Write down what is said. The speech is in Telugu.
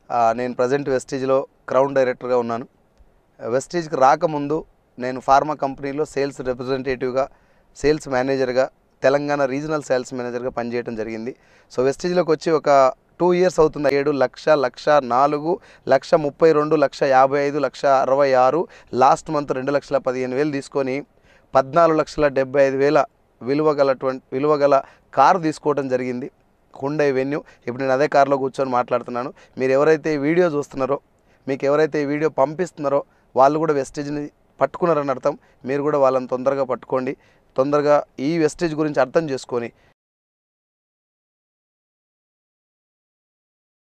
నేను ప్రజెంట్ వెస్టీజ్లో క్రౌన్ డైరెక్టర్గా ఉన్నాను. వెస్టీజ్కి రాకముందు నేను ఫార్మా కంపెనీలో సేల్స్ రిప్రజెంటేటివ్గా, సేల్స్ మేనేజర్గా, తెలంగాణ రీజనల్ సేల్స్ మేనేజర్గా పనిచేయడం జరిగింది. సో వెస్టీజ్లోకి వచ్చి ఒక 2 ఇయర్స్ అవుతుంది. 7 లక్ష 1,04,000 1,32 1,55 1,66 లాస్ట్ మంత్ 2,15,000 తీసుకొని 14,75,000 విలువగల కారు తీసుకోవడం జరిగింది, హుండై వెన్యూ. ఇప్పుడు నేను అదే కారులో కూర్చొని మాట్లాడుతున్నాను. మీరు ఎవరైతే ఈ వీడియో చూస్తున్నారో, మీకు ఎవరైతే ఈ వీడియో పంపిస్తున్నారో వాళ్ళు కూడా వెస్టీజ్ని పట్టుకున్నారని అర్థం. మీరు కూడా వాళ్ళని తొందరగా పట్టుకోండి. తొందరగా ఈ వెస్టీజ్ గురించి అర్థం చేసుకొని